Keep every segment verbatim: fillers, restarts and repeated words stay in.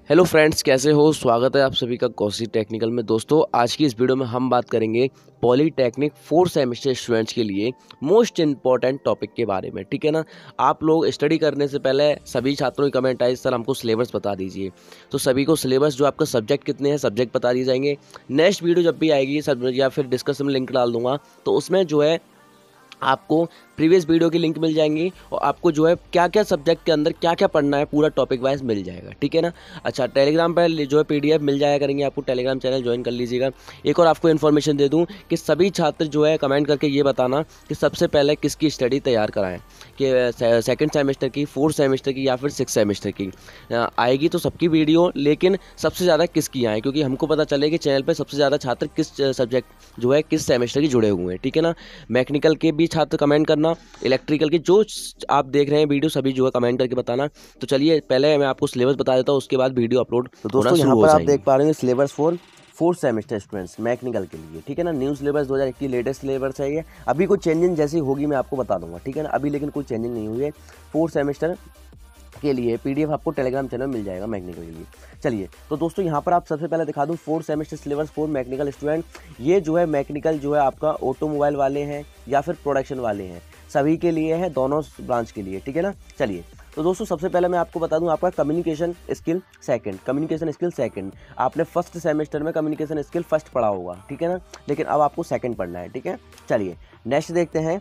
Hello friends, कैसे हो। स्वागत है आप सभी का कौशिक टेक्निकल में। दोस्तों, आज की इस वीडियो में हम बात करेंगे पॉलीटेक्निक फोर्थ सेमेस्टर स्टूडेंट्स के लिए मोस्ट इम्पॉर्टेंट टॉपिक के बारे में। ठीक है ना। आप लोग स्टडी करने से पहले सभी छात्रों की कमेंट आई, सर हमको सिलेबस बता दीजिए। तो सभी को सिलेबस, जो आपका सब्जेक्ट कितने हैं, सब्जेक्ट बता दिए जाएंगे। नेक्स्ट वीडियो जब भी आएगी सब, या फिर डिस्कशन में लिंक डाल दूंगा, तो उसमें जो है आपको प्रीवियस वीडियो की लिंक मिल जाएंगी और आपको जो है क्या क्या सब्जेक्ट के अंदर क्या क्या पढ़ना है पूरा टॉपिक वाइज मिल जाएगा। ठीक है ना। अच्छा, टेलीग्राम पर जो है पीडीएफ मिल जाया करेंगे आपको, टेलीग्राम चैनल ज्वाइन कर लीजिएगा। एक और आपको इन्फॉर्मेशन दे दूं कि सभी छात्र जो है कमेंट करके ये बताना कि सबसे पहले किसकी स्टडी तैयार कराएं, कि सेकंड सेमेस्टर की, फोर्थ सेमेस्टर की या फिर सिक्स सेमेस्टर की आएगी तो सबकी वीडियो, लेकिन सबसे ज़्यादा किसकी आए, क्योंकि हमको पता चले कि चैनल पर सबसे ज़्यादा छात्र किस सब्जेक्ट जो है किस सेमेस्टर की जुड़े हुए हैं। ठीक है ना। मैकेनिकल के भी छात्र कमेंट करना, इलेक्ट्रिकल की जो आप देख रहे हैं वीडियो सभी जो है कमेंट करके बताना। तो चलिए पहले मैं आपको सिलेबस बता देता हूँ, उसके बाद वीडियो अपलोड तो दोस्तों यहाँ पर आप देख पा रहे हैं syllabus for fourth semester students mechanical के लिए। ठीक है ना। न्यू सिलेबस दो हज़ार इक्कीस लेटेस्ट सिलेबस है ये। अभी कोई चेंजिंग जैसी होगी मैं आपको बता दूंगा। ठीक है ना। अभी लेकिन कोई चेंजिंग नहीं हुई है। फोर्थ सेमेस्टर के लिए पीडीएफ आपको टेलीग्राम चैनल मिल जाएगा मैकेनिकल के लिए। चलिए तो दोस्तों यहाँ पर आप सबसे पहले दिखा दूँ fourth semester syllabus for mechanical student. ये जो है मैकेनिकल जो है आपका ऑटोमोबाइल वाले हैं या फिर प्रोडक्शन वाले हैं, सभी के लिए है, दोनों ब्रांच के लिए। ठीक है ना। चलिए तो दोस्तों सबसे पहले मैं आपको बता दूं, आपका communication skill second, communication skill second. आपने फर्स्ट सेमेस्टर में कम्युनिकेशन स्किल फर्स्ट पढ़ा होगा। ठीक है ना। लेकिन अब आपको सेकंड पढ़ना है। ठीक है। चलिए नेक्स्ट देखते हैं।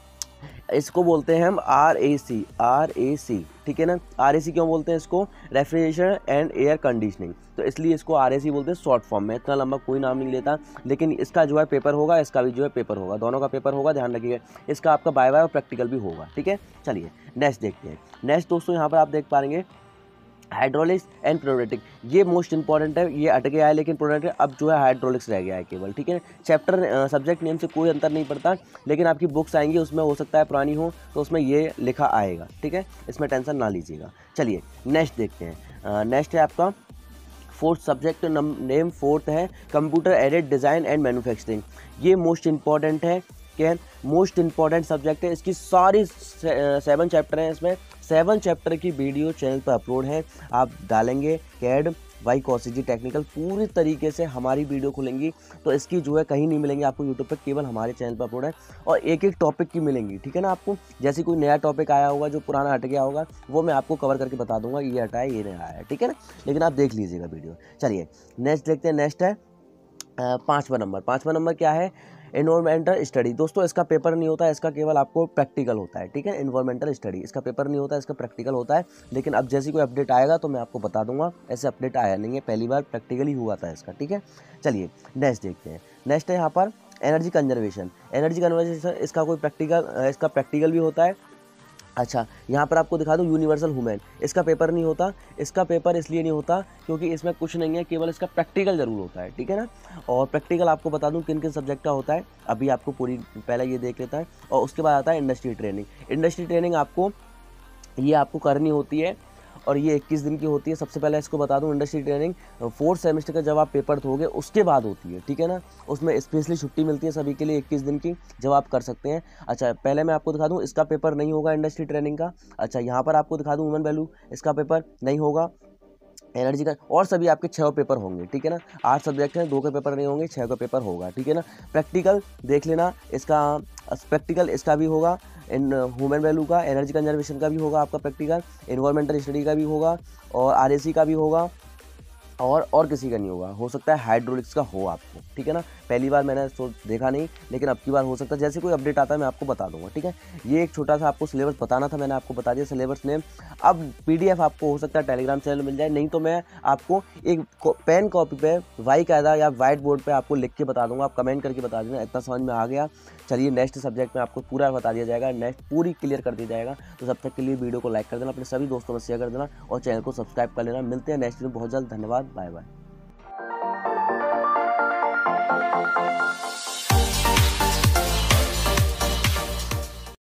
इसको बोलते हैं हम R A C, R A सी। ठीक है ना। आर ए सी क्यों बोलते हैं इसको? Refrigeration and air conditioning. तो इसलिए इसको आर ए सी बोलते हैं शॉर्ट फॉर्म में। इतना लंबा कोई नाम नहीं लेता, लेकिन इसका जो है पेपर होगा, इसका भी जो है पेपर होगा, दोनों का पेपर होगा, ध्यान रखिएगा। इसका आपका बाय बाय और प्रैक्टिकल भी होगा। ठीक है। चलिए नेक्स्ट देखते हैं। नेक्स्ट दोस्तों यहाँ पर आप देख पाएंगे हाइड्रोलिक्स एंड प्रोडक्टिक। ये मोस्ट इंपॉर्टेंट है, ये अटके आया लेकिन प्रोडक्ट अब जो है हाइड्रोलिक्स रह गया है केवल। ठीक है। चैप्टर सब्जेक्ट नेम से कोई अंतर नहीं पड़ता, लेकिन आपकी बुक्स आएंगी उसमें हो सकता है पुरानी हो, तो उसमें ये लिखा आएगा। ठीक है। इसमें टेंशन ना लीजिएगा। चलिए नेक्स्ट देखते हैं। नेक्स्ट है आपका फोर्थ सब्जेक्ट, नेम फोर्थ है computer aided design and manufacturing. ये मोस्ट इंपॉर्टेंट है, क्या है, मोस्ट इंपॉर्टेंट सब्जेक्ट है। इसकी सारी सेवन चैप्टर हैं, इसमें सेवन चैप्टर की वीडियो चैनल पर अपलोड है। आप डालेंगे CAD by Kaushik ji technical, पूरी तरीके से हमारी वीडियो खुलेंगी, तो इसकी जो है कहीं नहीं मिलेंगी आपको यूट्यूब पर, केवल हमारे चैनल पर अपलोड है। और एक एक टॉपिक की मिलेंगी। ठीक है ना। आपको जैसे कोई नया टॉपिक आया होगा, जो पुराना हट गया होगा, वो मैं आपको कवर करके बता दूंगा, ये हटा है, ये नहीं आया है। ठीक है ना। लेकिन आप देख लीजिएगा वीडियो। चलिए नेक्स्ट देखते हैं। नेक्स्ट है पाँचवा नंबर। पाँचवा नंबर क्या है? Environmental study. दोस्तों इसका पेपर नहीं होता है, इसका केवल आपको प्रैक्टिकल होता है। ठीक है। एनवायरमेंटल स्टडी, इसका पेपर नहीं होता है, इसका प्रैक्टिकल होता है। लेकिन अब जैसे कोई अपडेट आएगा तो मैं आपको बता दूंगा। ऐसे अपडेट आया नहीं है, पहली बार प्रैक्टिकल ही हुआ था इसका। ठीक है। चलिए नेक्स्ट देखते हैं। नेक्स्ट है यहाँ पर एनर्जी कंजर्वेशन। एनर्जी कंजर्वेशन इसका कोई प्रैक्टिकल, इसका प्रैक्टिकल भी होता है। अच्छा, यहाँ पर आपको दिखा दूँ यूनिवर्सल ह्यूमन, इसका पेपर नहीं होता। इसका पेपर इसलिए नहीं होता क्योंकि इसमें कुछ नहीं है, केवल इसका प्रैक्टिकल जरूर होता है। ठीक है ना। और प्रैक्टिकल आपको बता दूँ किन किन सब्जेक्ट का होता है, अभी आपको पूरी पहले ये देख लेता है। और उसके बाद आता है इंडस्ट्री ट्रेनिंग। इंडस्ट्री ट्रेनिंग आपको ये आपको करनी होती है, और ये इक्कीस दिन की होती है। सबसे पहले इसको बता दूं, इंडस्ट्री ट्रेनिंग फोर्थ सेमेस्टर का जब आप पेपर दोगे उसके बाद होती है। ठीक है ना। उसमें स्पेशली छुट्टी मिलती है सभी के लिए इक्कीस दिन की, जब आप कर सकते हैं। अच्छा, पहले मैं आपको दिखा दूं, इसका पेपर नहीं होगा इंडस्ट्री ट्रेनिंग का। अच्छा, यहाँ पर आपको दिखा दूं ह्यूमन वैल्यू, इसका पेपर नहीं होगा। एनर्जी का और सभी आपके छः पेपर होंगे। ठीक है ना। आठ सब्जेक्ट हैं, दो के पेपर नहीं होंगे, छः का पेपर होगा। ठीक है ना। प्रैक्टिकल देख लेना, इसका प्रैक्टिकल इसका भी होगा, इन ह्यूमन वैल्यू का, एनर्जी कंजर्वेशन का भी होगा आपका प्रैक्टिकल, एनवायरमेंटल स्टडी का भी होगा, और आरएसी का भी होगा, और और किसी का नहीं होगा। हो सकता है हाइड्रोलिक्स का हो आपको। ठीक है ना। पहली बार मैंने तो देखा नहीं, लेकिन अब की बार हो सकता है। जैसे कोई अपडेट आता है मैं आपको बता दूंगा। ठीक है। ये एक छोटा सा आपको सिलेबस बताना था, मैंने आपको बता दिया सिलेबस नेम। अब पीडीएफ आपको हो सकता है टेलीग्राम चैनल मिल जाए, नहीं तो मैं आपको एक पेन कॉपी पे वाई कायदा या वाइट बोर्ड पे आपको लिख के बता दूंगा। आप कमेंट करके बता देना इतना समझ में आ गया। चलिए नेक्स्ट सब्जेक्ट में आपको पूरा बता दिया जाएगा, नेक्स्ट पूरी क्लियर कर दिया जाएगा। तो सब तक के लिए वीडियो को लाइक कर देना, अपने सभी दोस्तों में शेयर कर देना, और चैनल को सब्सक्राइब कर लेना। मिलते हैं नेक्स्ट वीडियो बहुत जल्द। धन्यवाद, बाय बाय।